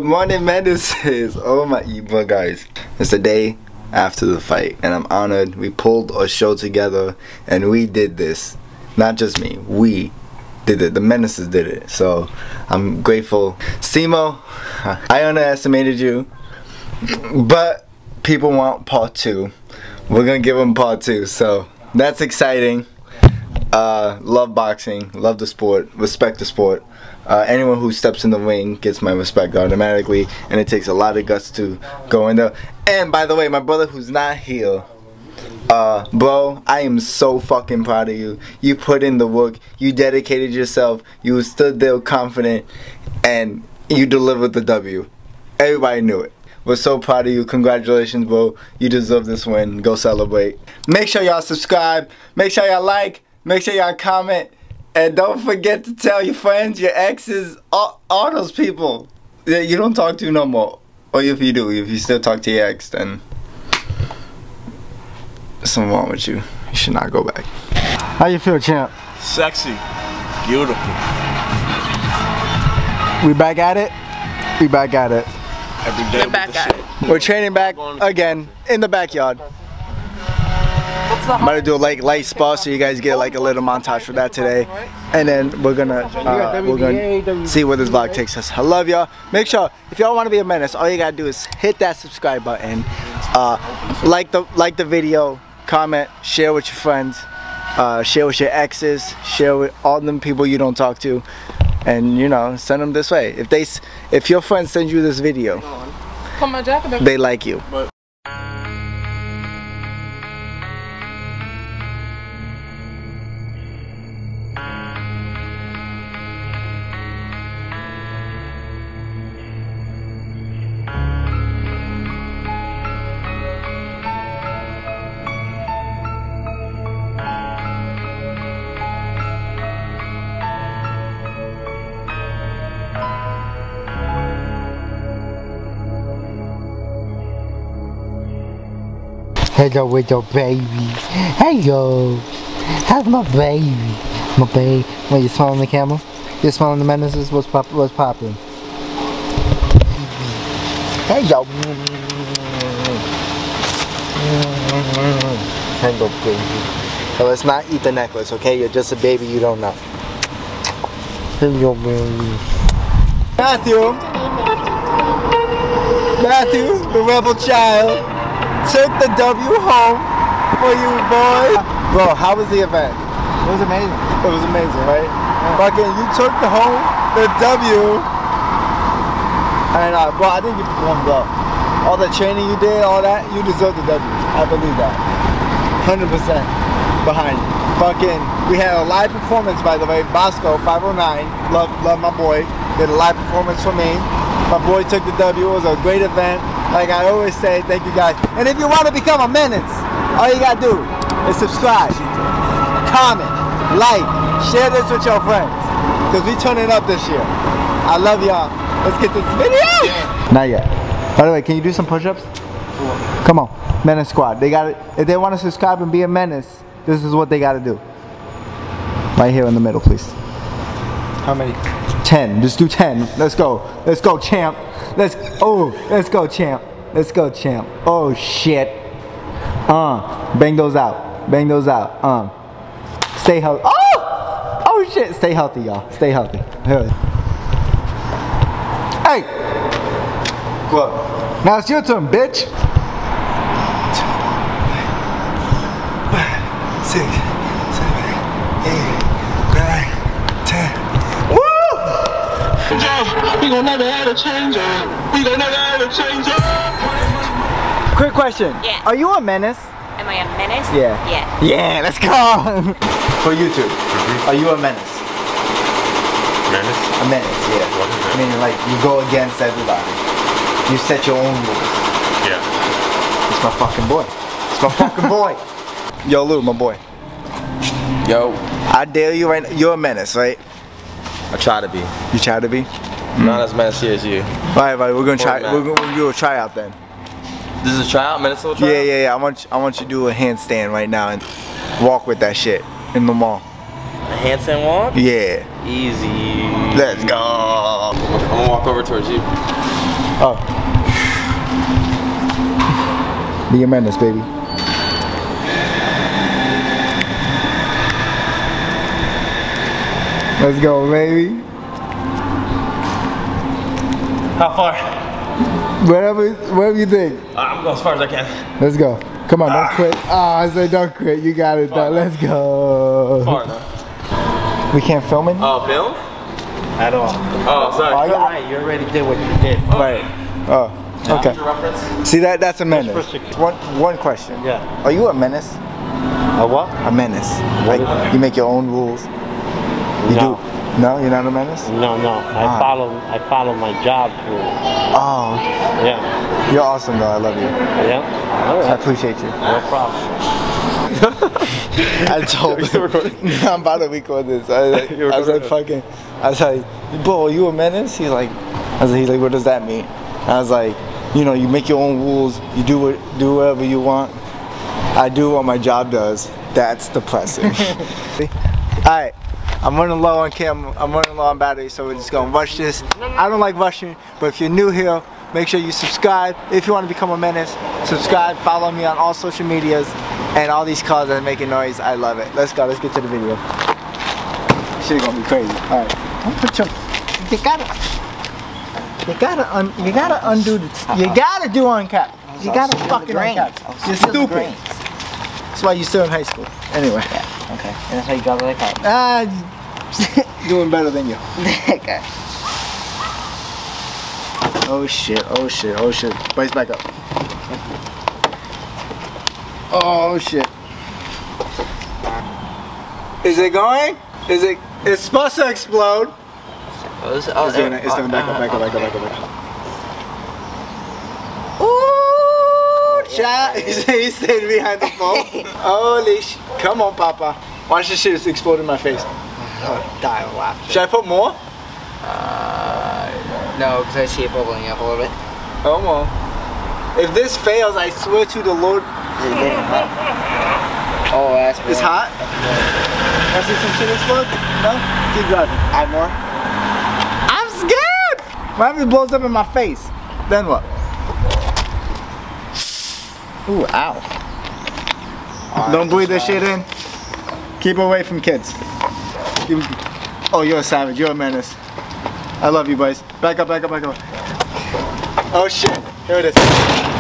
Good morning, Menaces. Oh my evil guys. It's the day after the fight, and I'm honored. We pulled a show together, and we did this. Not just me. We did it. The Menaces did it. So I'm grateful. Simo, I underestimated you, but people want part 2. We're gonna give them part 2. So that's exciting. Love boxing. Love the sport. Respect the sport. Anyone who steps in the ring gets my respect automatically, and it takes a lot of guts to go in there. And by the way, my brother who's not here, bro, I am so fucking proud of you. You put in the work, you dedicated yourself, you stood there confident, and you delivered the W. Everybody knew it. We're so proud of you. Congratulations, bro. You deserve this win. Go celebrate. Make sure y'all subscribe. Make sure y'all like. Make sure y'all comment. And don't forget to tell your friends, your exes, all those people that you don't talk to no more. Or if you do, if you still talk to your ex, then there's something wrong with you. You should not go back. How you feel, champ? Sexy. Beautiful. We back at it? We back at it. Every day. We're back at it. We're training back again in the backyard. I'm about to do a light spa so you guys get like a little montage for that today, and then we're gonna see where this vlog takes us. I love y'all. Make sure if y'all want to be a menace, all you gotta do is hit that subscribe button, like the video, comment, share with your friends, share with your exes, share with all them people you don't talk to, and you know, send them this way. If your friends send you this video, they like you. Hello with your baby. Hello. How's my baby? My baby. Wait, you smiling the camera? You smiling the Menaces? What's popping? Hello. Hello, baby. So let's not eat the necklace, okay? You're just a baby, you don't know. Hello, baby. Matthew, the rebel child, took the W home for you, boy. Bro, how was the event? It was amazing. It was amazing, right? Yeah. Fucking, you took the W. And bro, I think you performed well. All the training you did, all that, you deserve the W. I believe that. 100% behind you. Fucking, we had a live performance, by the way. Bosco 509, love my boy, did a live performance for me. My boy took the W. It was a great event. Like I always say, thank you guys. And if you want to become a menace, all you gotta do is subscribe, comment, like, share this with your friends. Because we turning up this year. I love y'all. Let's get this video. Not yet. By the way, can you do some push-ups? Come on, Menace Squad. They got it. If they want to subscribe and be a menace, this is what they gotta do. Right here in the middle, please. How many? 10. Just do 10. Let's go. Let's go, champ. Let's go, champ. Let's go, champ. Oh shit. Bang those out. Bang those out. Stay healthy. Oh shit. Stay healthy, y'all. Stay healthy. Here. Hey. What? Now it's your turn, bitch. 6, 7, 8, 9, 10. We gon' never have a change up. We gon' never have a change up. Quick question. Yeah. Are you a menace? Am I a menace? Yeah. Yeah. Yeah, let's go. For you two. Are you a menace? Menace? A menace, yeah. What is that? I mean, like, you go against everybody. You set your own rules. Yeah. It's my fucking boy. It's my fucking boy. Yo, Lou, my boy. Yo. I dare you right now. You're a menace, right? I try to be. You try to be? Not as messy as you. Alright, buddy, we're gonna try. We're gonna do a tryout then. This is a tryout, Minnesota tryout? Yeah. I want you to do a handstand right now and walk with that shit in the mall. A handstand walk? Yeah. Easy. Let's go. I'm gonna walk over towards you. Oh. Be a menace, baby. Let's go, baby. How far? Whatever you think. I'm going as far as I can. Let's go. Come on, don't quit. I said don't quit. You got it, dog. Let's go. Far though. We can't film it? Oh, film? At all. Oh, sorry. You're right. You already did what you did. Right. Oh, okay. What's your reference? See, that's a menace. Just for One question. Yeah. Are you a menace? A what? A menace. What is Like, you make your own rules? You No. do? No, you're not a menace? No. I follow my job rules. Oh, Yeah. you're awesome though. I love you. Yeah. All I right. appreciate you. No problem. I told him. I'm about to record this. I was like, bro, are you a menace? He's like, what does that mean? I was like, you know, you make your own rules. You do whatever you want. I do what my job does. That's depressing. Alright, I'm running low on camera. I'm running low on battery, so we're just gonna rush this. I don't like rushing, but if you're new here, make sure you subscribe. If you want to become a menace, subscribe, follow me on all social medias, and all these cars that are making noise. I love it. Let's go. Let's get to the video. Shit gonna be crazy. All right. Don't put your. You gotta undo the. You gotta do uncap. You gotta fucking uncap. You're stupid. That's why you're still in high school. Anyway. Okay. And that's how you drive the car. Doing better than you. Okay. Oh shit, oh shit, oh shit. Brace back up. Oh shit. Is it going? It's supposed to explode. It's doing it, it's doing back up. Ooh, chat. He stayed behind the phone. Holy shit. Come on, Papa. Watch this shit just explode in my face. Die of laughter. Should I put more? No, because I see it bubbling up a little bit. Come on. If this fails, I swear to the Lord. Is it getting hot? Oh, that's It's hot? Want to see some shit explode? No? Keep driving. Add more? I'm scared! What if it blows up in my face? Then what? Ooh, ow. Don't breathe this shit in. Keep away from kids. Oh, you're a savage. You're a menace. I love you, boys. Back up. Oh shit. Here it is.